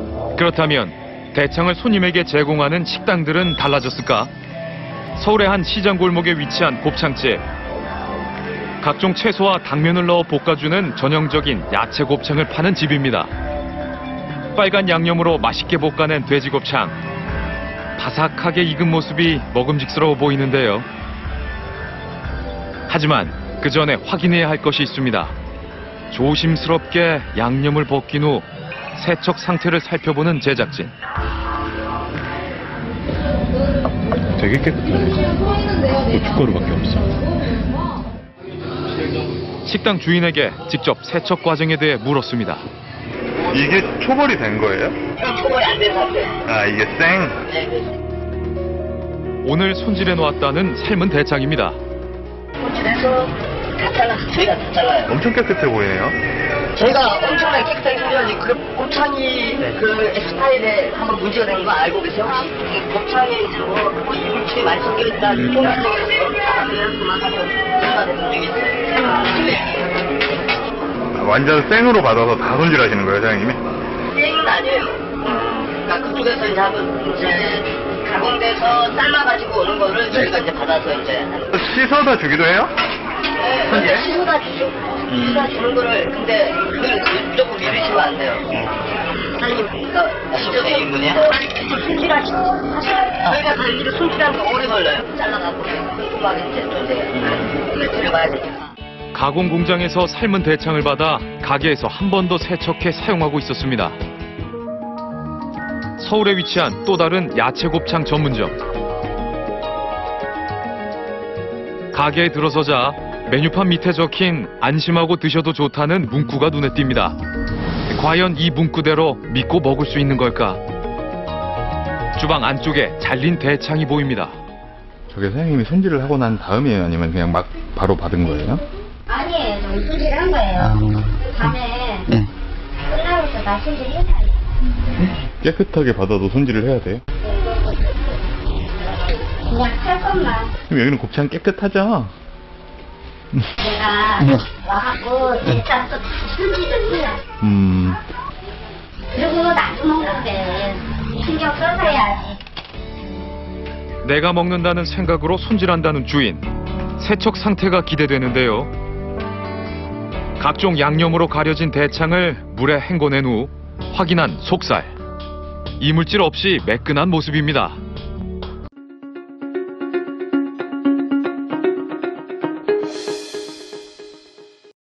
그렇다면 대창을 손님에게 제공하는 식당들은 달라졌을까? 서울의 한 시장 골목에 위치한 곱창집. 각종 채소와 당면을 넣어 볶아주는 전형적인 야채 곱창을 파는 집입니다. 빨간 양념으로 맛있게 볶아낸 돼지곱창. 바삭하게 익은 모습이 먹음직스러워 보이는데요. 하지만 그 전에 확인해야 할 것이 있습니다. 조심스럽게 양념을 벗긴 후 세척 상태를 살펴보는 제작진. 되게 깨끗하네. 고춧가루밖에 없어. 식당 주인에게 직접 세척 과정에 대해 물었습니다. 이게 초벌이 된 거예요? 초벌이 안 된 상태. 아, 이게 생? 오늘 손질해 놓았다는 삶은 대창입니다. 손질해서 다 잘라서 저희가 다 잘라요. 엄청 깨끗해 보이네요. 저희가 엄청나게 깨끗하게 손질하지. 그 곱창이 그 스타일에 한번 문제가 된 거 알고 계세요? 혹시? 곱창에 이제 뭐 이물질이 많이 섞여있다. 그만 하면 문제가 된 적이 있어요. 완전 생으로 받아서 다 손질하시는 거예요, 사장님이? 생은 아니에요. 그러니까 그쪽에서 이제 가공돼서 삶아가지고 오는 거를 저희가 이제 받아서 이제 씻어다 주기도 해요? 네, 씻어다 주죠. 씻어다 주는 거를 근데 그걸 무조건 믿으시면 안 돼요. 사장님, 그러니까 진짜 내 인분이야? 손질하시고 저희가 달기를 손질하는 거 오래 걸려요. 잘라갖고 꼼꼼하게 이제 또 이제 들어가야 되니까. 가공 공장에서 삶은 대창을 받아 가게에서 한 번 더 세척해 사용하고 있었습니다. 서울에 위치한 또 다른 야채 곱창 전문점. 가게에 들어서자 메뉴판 밑에 적힌 안심하고 드셔도 좋다는 문구가 눈에 띕니다. 과연 이 문구대로 믿고 먹을 수 있는 걸까? 주방 안쪽에 잘린 대창이 보입니다. 저게 사장님이 손질을 하고 난 다음이에요? 아니면 그냥 막 바로 받은 거예요? 아니에요. 저희 손질한 거예요. 밤에 끝나고서 다 손질해놔요. 깨끗하게 받아도 손질을 해야 돼요? 그냥 할 것만. 그럼 여기는 곱창 깨끗하죠? 내가 와갖고 진짜 또 손질을 해요. 그리고 나도 먹는데 신경 써서 해야지. 내가 먹는다는 생각으로 손질한다는 주인. 세척 상태가 기대되는데요. 각종 양념으로 가려진 대창을 물에 헹궈낸 후 확인한 속살. 이물질 없이 매끈한 모습입니다.